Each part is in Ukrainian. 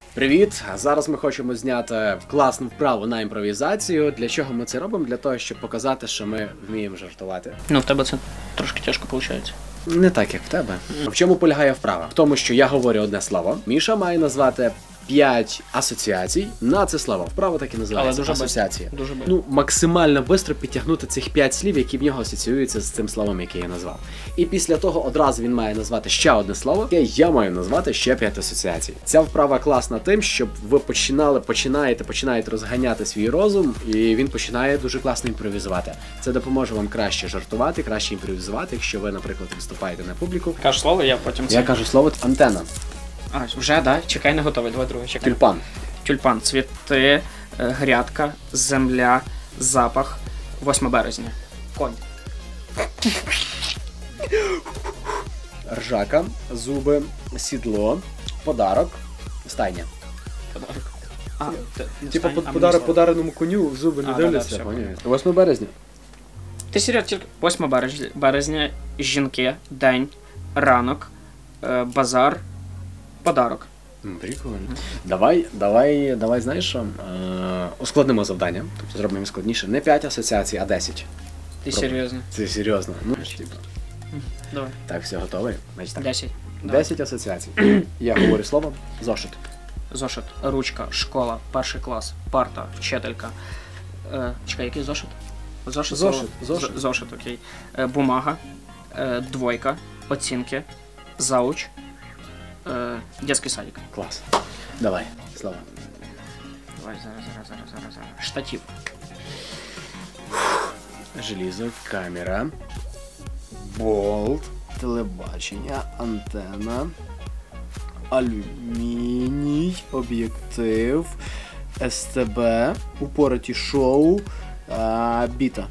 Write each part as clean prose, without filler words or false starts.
Привіт! Зараз ми хочемо зняти класну вправу на імпровізацію. Для чого ми це робимо? Для того, щоб показати, що ми вміємо жартувати. Ну, в тебе це трошки тяжко виходить. Не так, як в тебе. В чому полягає вправа? В тому, що я говорю одне слово, Міша має назвати 5 асоціацій на це слово. Вправа так і називається. Але асоціація. Дуже быстро. Ну, максимально швидко підтягнути цих 5 слів, які в нього асоціюються з цим словом, яке я назвав. І після того одразу він має назвати ще одне слово, яке я маю назвати ще 5 асоціацій. Ця вправа класна тим, щоб ви починаєте розганяти свій розум, і він починає дуже класно імпровізувати. Це допоможе вам краще жартувати, краще імпровізувати, якщо ви, наприклад, виступаєте на публіку. Кажеш слово, я потім це. Я кажу слово антенна. А, вже, да? Чекай, не готовий. Давай друге, чекай. Тюльпан. Тюльпан, цвіти, грядка, земля, запах, 8 березня. Конь. Ржака, зуби, сідло, подарок, стайня. Подарок. А, Типа подареному коню в зуби не дивляться, да, поняєш? 8 березня. Ти серйозно, тільки 8 березня, жінки, день, ранок, базар, подарок. Прикольно. Давай, знаєш що? Ускладнимо завдання. Тобто зробимо складніше. Не 5 асоціацій, а 10. Ти серйозно? Це серйозно. Ну, типа. Давай. Так, все готовий? Значить так. 10. 10 асоціацій. Я говорю слово. Зошит. Зошит, ручка, школа, перший клас, парта, вчителька. Чекай, який зошит? Зошит, окей. Бумага, двойка, оцінки, зауч, детський садик. Клас. Давай, слово. Давай, зараз. Штатив. Желізо, камера, болт, телебачення, антенна, алюміній, об'єктив, СТБ, упороті шоу, біта.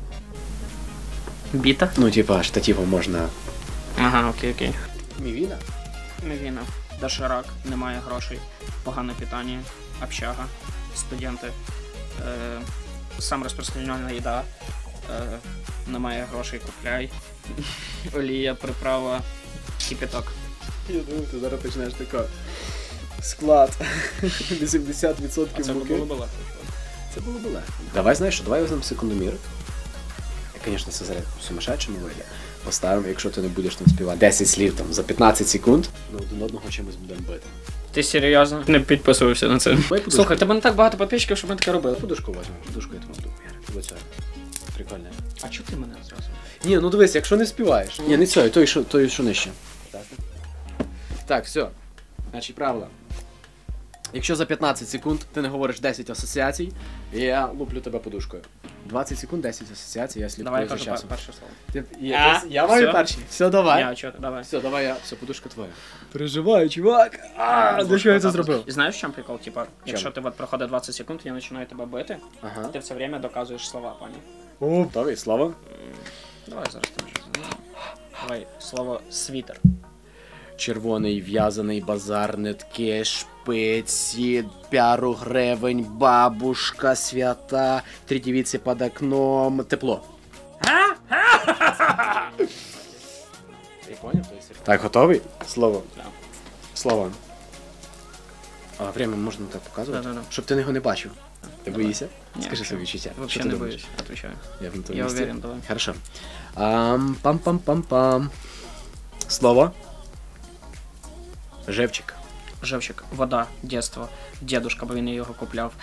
Біта? Ну, типа, штативом можна... Ага, окей. Мівіна? Мівіна. Доширак, немає грошей, погане питання, общага, студенти, сам розпространена їда, немає грошей, купляй, олія, приправа, кипяток. Я думаю, ти зараз почнеш тако. Склад. 80% Це муки. було легко. Це було б легко. Давай, знаєш що, давай візьмемо секундомір. Звісно, це зараз в сумасшедшому вийде. Поставимо, якщо ти не будеш там співати 10 слів там, за 15 секунд, ми один одного чимось будемо бити. Ти серйозно? Не підписувався на це. Подушку. Слухай, тебе не так багато підписчиків, щоб ми таке робили. Подушку візьмемо, подушку я тебе буду. Ось це. Прикольно. А чого ти мене зразу? Ні, ну дивись, якщо не співаєш. Ні, не цей, той, що нижче. Так, все. Значить, правило. Якщо за 15 секунд ти не говориш 10 асоціацій, я луплю тебе подушкою. 20 секунд, 10 асоціацій, я слідкую Давай я за кажу часом. перше слово. Я маю Все? перший. Все, давай. Я, чого? Давай. Все, давай я. Все, подушка твоя. Переживаю, чувак. Для чого я це зробив? І знаєш, в чому прикол? Типа, якщо ти от проходить 20 секунд, я починаю тебе бити, Ага. ти все время доказуєш слова, пані. О, готовий, слово. Давай зараз там щось. Давай, слово світер. Червоний, в'язаний, базар, нитки, шпиці, пару гривень, бабушка, свята, 3 дівиці під окном, тепло. Ти поняв? Так, готовий? Слово. Да. Слово. А время можна так показувати? Да. Щоб ти його не бачив. Ти боїшся? Ні, Скажи свої відчуття. Що Вообще ти не думаєш? боюсь, отвечаю. Я в тому Я місці. уверен, давай. Хорошо. Пам-пам-пам-пам. Слово. Живчик. Живчик, вода, дєтство, дідушка, бо він його купляв.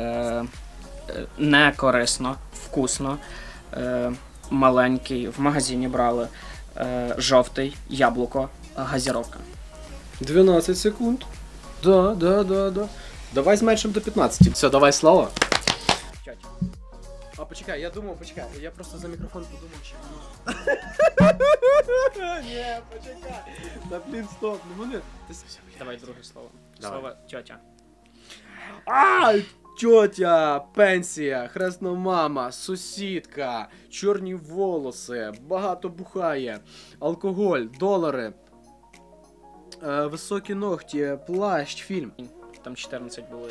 Не корисно, вкусно, маленький, в магазині брали, жовтий, яблуко, газіровка. 12 секунд. Да. Давай зменшимо до 15. Все, давай слово. А почекай, я просто за мікрофон подумав, що... Ні, почекай. Та блін, стоп, не мене. Давай друге слово. Давай. Слово тьотя. Тьотя, пенсія, хресна мама, сусідка, чорні волоси, багато бухає, алкоголь, долари, високі ногті, плащ, фільм. Там 14 було.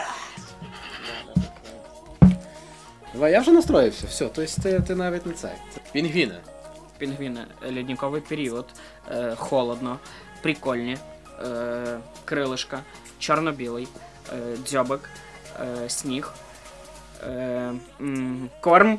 Давай, я вже настроївся, все, тобто ти навіть не цей. Пінгвіни. Пінгвіни, ледниковий період, холодно, прикольні, крилишка, чорно-білий, дзьобик, сніг, корм,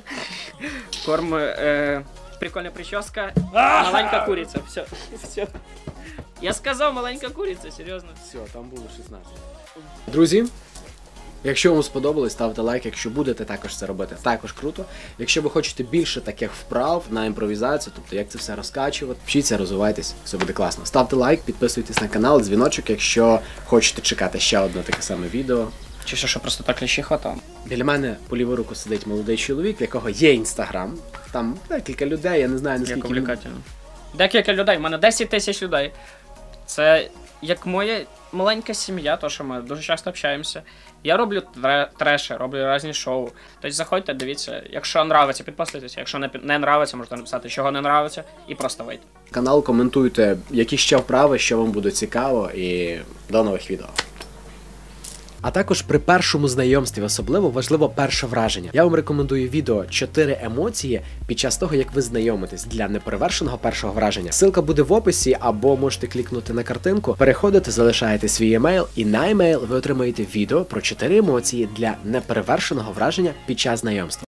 прикольна прическа, маленька куриця. Все. Я сказав, маленька куриця, серйозно. Все, там було 16. Друзі, якщо вам сподобалось, ставте лайк, якщо будете також це робити. Також круто. Якщо ви хочете більше таких вправ на імпровізацію, тобто як це все розкачувати, вчіться, розвивайтесь, все буде класно. Ставте лайк, підписуйтесь на канал, дзвіночок, якщо хочете чекати ще одне таке саме відео. Чи що просто так кліщі хватало? Біля мене по ліву руку сидить молодий чоловік, в якого є інстаграм. Там декілька людей, я не знаю Як наскільки. увлекательно. Декілька людей, в мене 10 тисяч людей. Це як моя маленька сім'я, то що ми дуже часто общаємося. Я роблю треші, роблю різні шоу. Тобто заходьте, дивіться, якщо нравиться, підписуйтесь, якщо не нравиться, можете написати, чого не нравиться, і просто вийти. Канал, коментуйте, які ще вправи, що вам буде цікаво, і до нових відео. А також при першому знайомстві особливо важливо перше враження. Я вам рекомендую відео 4 емоції під час того, як ви знайомитесь, для неперевершеного першого враження. Ссылка буде в описі, або можете клікнути на картинку, переходите, залишаєте свій емейл, і на емейл ви отримаєте відео про 4 емоції для неперевершеного враження під час знайомства.